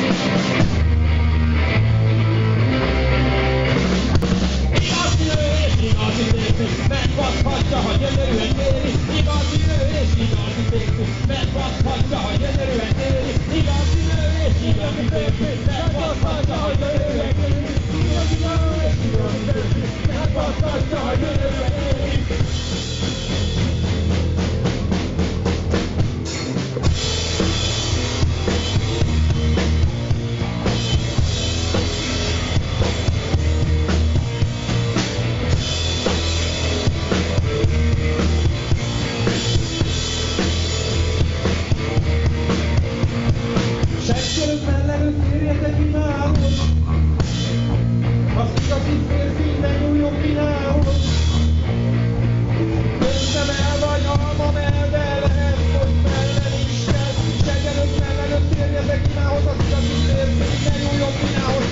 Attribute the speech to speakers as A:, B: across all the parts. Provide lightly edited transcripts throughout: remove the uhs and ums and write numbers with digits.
A: Megfoghatja, ha gyönyörűen éri, igazi nő és igazi férfi. Megfoghatja, ha gyönyörűen éri, igazi nő és igazi férfi. Megfoghatja, ha gyönyörűen éri, igazi nő és igazi férfi. Megfoghatja, ha gyönyörűen éri. Seggörök mellett érjetek imához, az igazi férfi ne nyúljon pinához. Köntem el vagy almam el, de lehet, hogy mellem is kell. Seggörök mellett érjetek imához, az igazi férfi ne nyúljon pinához.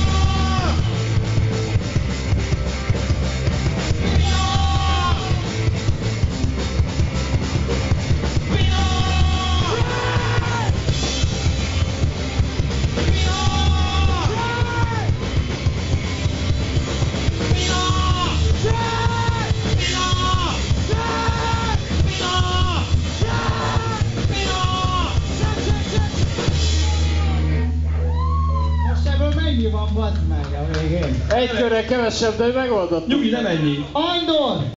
A: Mennyi van, bazd meg a végén?
B: Egy körre kevesebb, de megoldott.
A: Nyugi, nem ennyi. Andor!